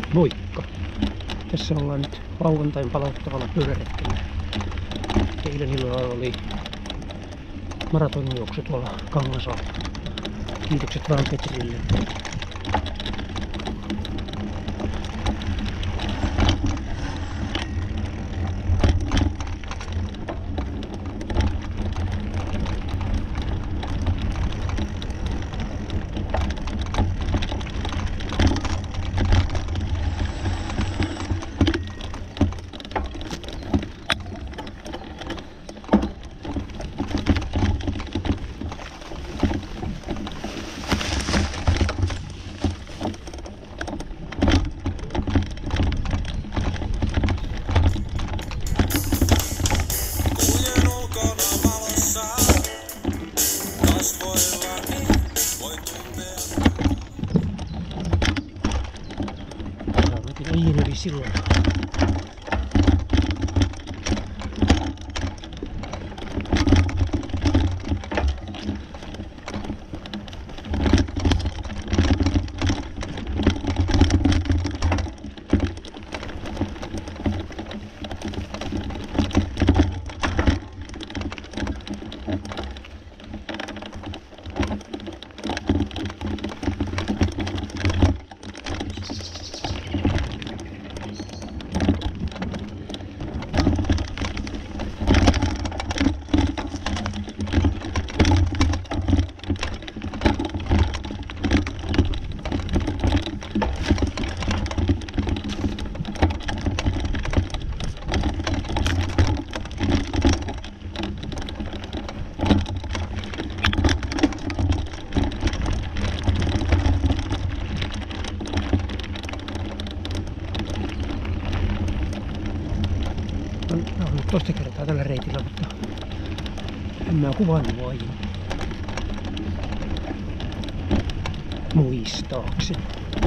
Moikka! Tässä ollaan nyt lauantain palauttavalla pyöräretkellä. Eilen illalla oli maratonjuoksu tuolla Kangasalla. Kiitokset vaan Petrille. Iiri silloin. Mä oon nyt toista kertaa tällä reitillä, mutta en mä kuvannut aiemmin. Muistaakseni.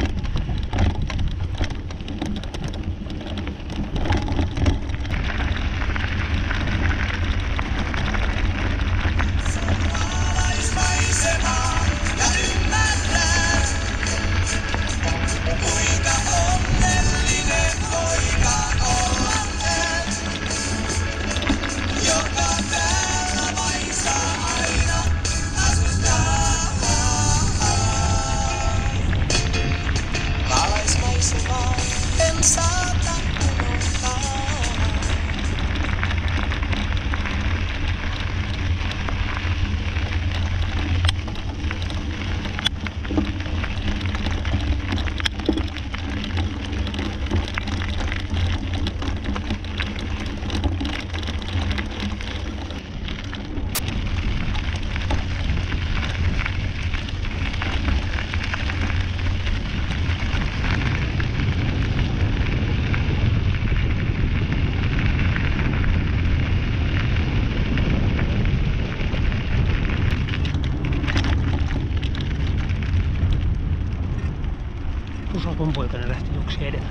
Pusakon poikana lähti juokseen edellä.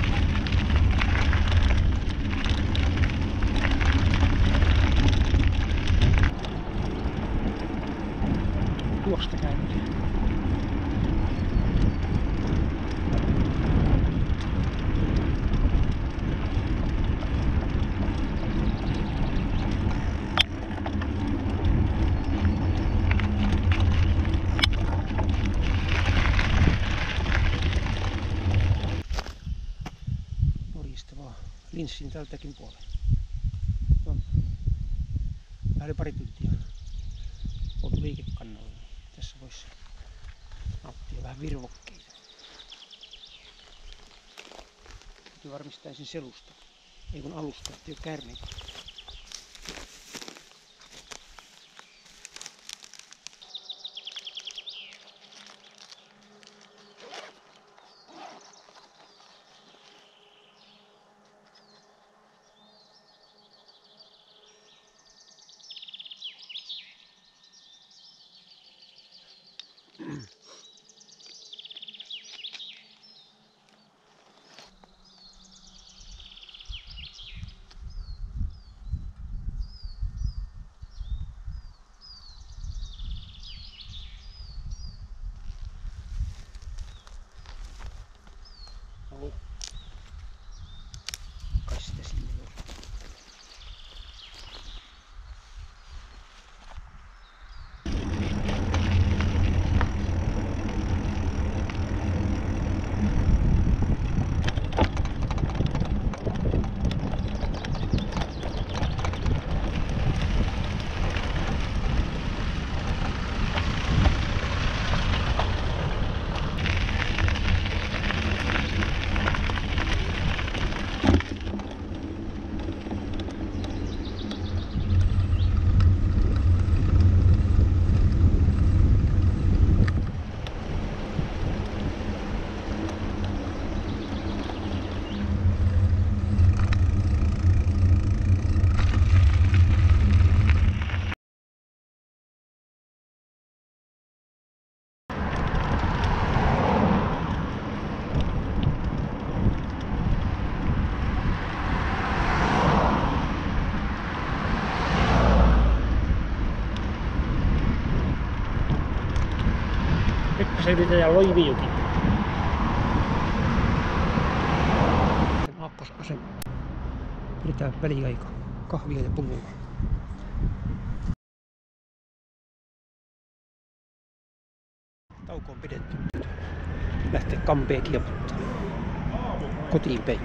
Tuosta käytiin. Linssin tältäkin puolella. No, vähän pari tuntia oltu liikekannalla. Tässä voisi nauttia vähän virvokkeita. Täytyy varmistaa sen selusta. Ei kun alusta, ettei ole käärmeitä. Oh. seuraavaksi yritetään Loivijoki. Aakkosasema. Pidetään väliaika. Kahvia ja pullaa. Tauko on pidetty. Lähtee kampea kieputtaa. Kotiin päin.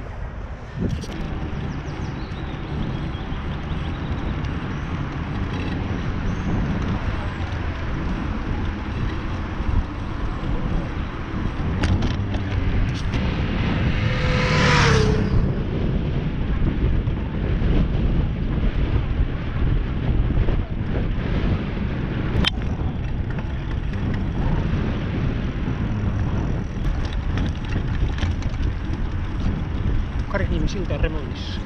Kariniemen silta on remontissa.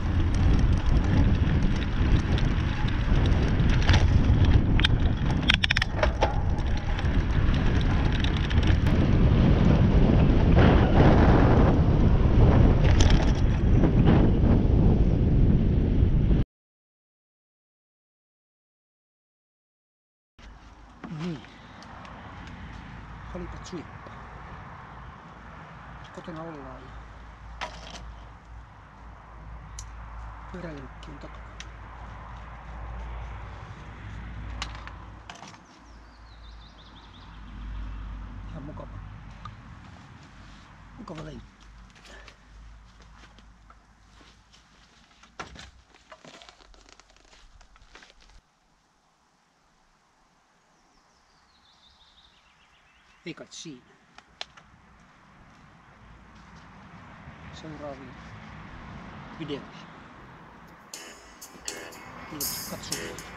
Niin. Olipat suippa. Kotona ollaan. Pyörälenkki on takana. Ihan mukava lenkki. Ei kai siinä. Seuraaviin videoihin. Kiitos katsojille.